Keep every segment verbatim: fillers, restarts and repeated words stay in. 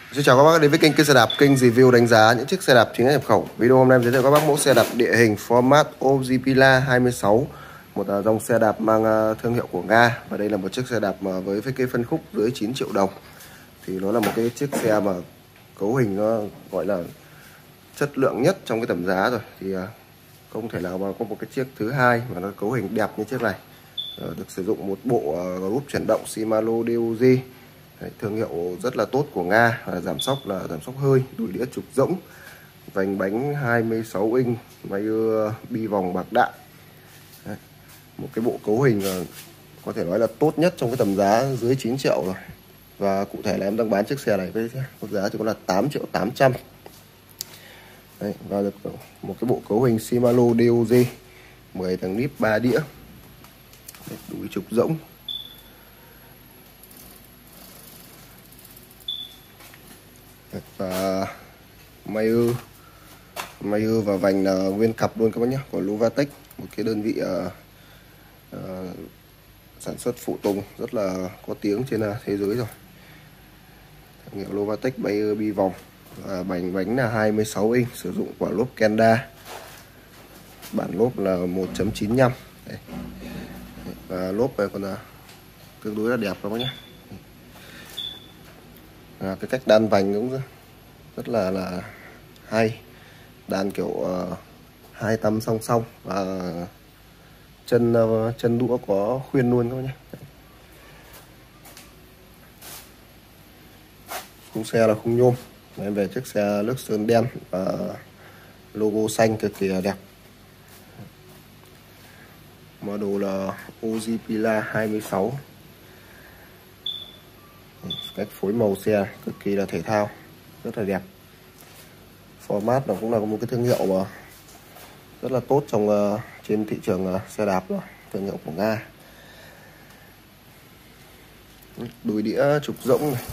Xin chào các bác đến với kênh Cây Xe Đạp, kênh review đánh giá những chiếc xe đạp chính hãng nhập khẩu. Video hôm nay em giới thiệu các bác mẫu xe đạp địa hình Format Ojpila hai mươi sáu, một dòng xe đạp mang thương hiệu của Nga, và đây là một chiếc xe đạp mà với cái phân khúc dưới chín triệu đồng. Thì nó là một cái chiếc xe mà cấu hình nó gọi là chất lượng nhất trong cái tầm giá rồi, thì không thể nào mà có một cái chiếc thứ hai mà nó cấu hình đẹp như chiếc này. Được sử dụng một bộ group chuyển động Shimano đê ô giê. Đấy, thương hiệu rất là tốt của Nga, và giảm xóc là giảm xóc hơi, đùi đĩa trục rỗng, vành bánh hai mươi sáu inch, máy bi vòng bạc đạn. Đấy, một cái bộ cấu hình có thể nói là tốt nhất trong cái tầm giá dưới chín triệu rồi. Và cụ thể là em đang bán chiếc xe này với mức giá chỉ có là tám triệu tám trăm. Đấy, và được một cái bộ cấu hình Shimano đê ô giê, mười thằng níp ba đĩa. Đấy, đùi trục rỗng. Và may ư may ư và vành là nguyên cặp luôn các bác nhé, của Lovatec, một cái đơn vị uh, uh, sản xuất phụ tùng rất là có tiếng trên uh, thế giới rồi. Thương hiệu Lovatec, may ư bi vòng, và bánh bánh là hai mươi sáu inch, sử dụng quả lốp Kenda, bản lốp là một chấm chín lăm. Đây. Và lốp này còn là tương đối là đẹp các bác nhé. À, cái cách đan vành cũng rất là là hay, đan kiểu uh, hai tăm song song, và chân uh, chân đũa có khuyên luôn các bác nhé. Khung xe là khung nhôm. Em về chiếc xe lướt sơn đen và logo xanh cực kỳ đẹp. Model là Ojpila hai mươi sáu. Cách phối màu xe cực kỳ là thể thao, rất là đẹp. Format nó cũng là một cái thương hiệu mà rất là tốt trong uh, trên thị trường uh, xe đạp rồi, thương hiệu của Nga. Đùi đĩa trục rỗng này,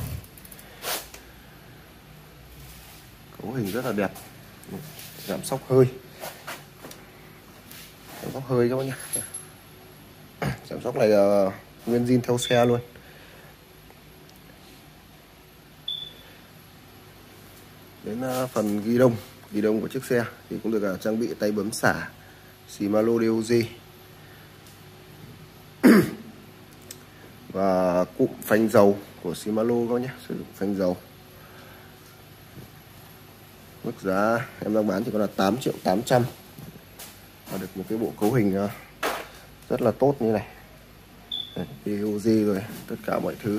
cấu hình rất là đẹp, giảm xóc hơi, giảm xóc hơi các bác nhé. Giảm xóc này uh, nguyên zin theo xe luôn. Đến phần ghi đông ghi đông của chiếc xe thì cũng được trang bị tay bấm xả Shimano đê ô giê và cụm phanh dầu của Shimano các nhé, sử dụng phanh dầu. Mức giá em đang bán chỉ có là tám triệu tám trăm, và được một cái bộ cấu hình rất là tốt như này. đê ô giê rồi tất cả mọi thứ.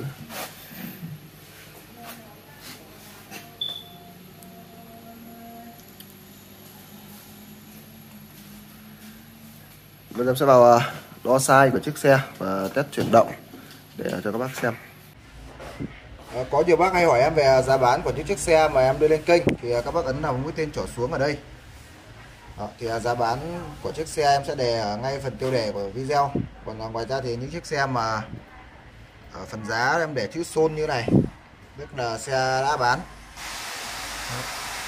Bây giờ em sẽ vào đo size của chiếc xe và test chuyển động để cho các bác xem. À, có nhiều bác hay hỏi em về giá bán của những chiếc xe mà em đưa lên kênh, thì các bác ấn vào mũi tên trỏ xuống ở đây. Đó, thì giá bán của chiếc xe em sẽ đề ngay phần tiêu đề của video. Còn ngoài ra thì những chiếc xe mà ở phần giá em để chữ xôn như này, tức là xe đã bán. Đó.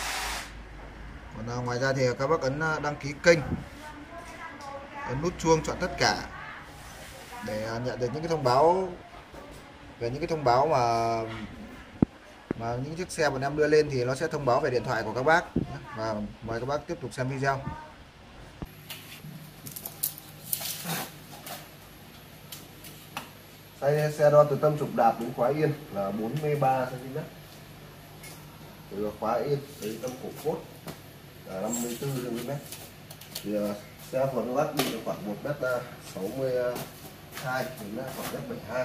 Còn ngoài ra thì các bác ấn đăng ký kênh, ấn nút chuông chọn tất cả để nhận được những cái thông báo về những cái thông báo mà mà những chiếc xe bọn em đưa lên, thì nó sẽ thông báo về điện thoại của các bác. Và mời các bác tiếp tục xem video. Size xe đo từ tâm trục đạp đến khóa yên là bốn mươi ba xăng ti mét, từ khóa yên đến tâm cổ cốt là năm mươi tư xăng ti mét. Thì xe phần lắc đi là khoảng một mét sáu mươi hai đến khoảng mét bảy mươi hai.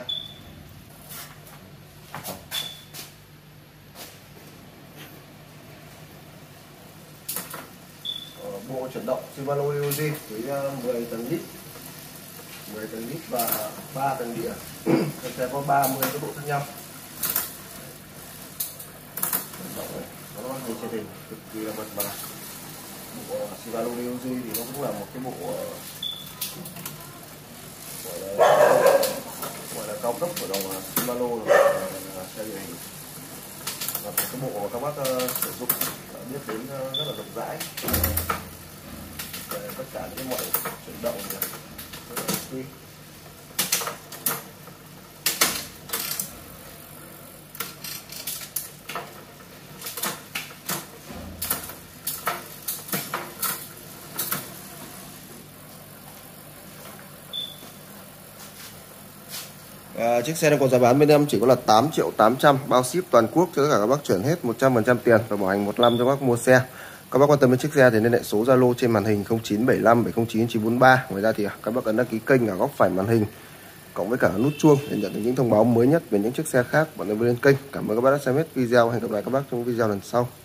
Bộ chuyển động Shimano đê ô giê với mười tầng lít, mười tầng lít và ba tầng đĩa. Xe có ba mươi cái độ khác nhau. Nó hình trên hình cực kỳ là mượt mà. Bộ Shimano đê ô giê thì nó cũng là một cái bộ gọi là, gọi là cao cấp của dòng Shimano là xe địa hình, và cái bộ mà các bác uh, sử dụng biết đến uh, rất là rộng rãi về tất cả những mọi chuyển động này. Rất là suy. À, chiếc xe này có giá bán bên em chỉ có là tám triệu tám trăm, bao ship toàn quốc cho tất cả các bác, chuyển hết một trăm phần trăm tiền và bảo hành một năm cho các bác mua xe. Các bác quan tâm đến chiếc xe thì liên hệ số Zalo trên màn hình không chín bảy lăm bảy không chín chín bốn ba. Ngoài ra thì các bác ấn đăng ký kênh ở góc phải màn hình cộng với cả nút chuông để nhận được những thông báo mới nhất về những chiếc xe khác bọn em lên kênh. Cảm ơn các bác đã xem hết video. Hẹn gặp lại các bác trong video lần sau.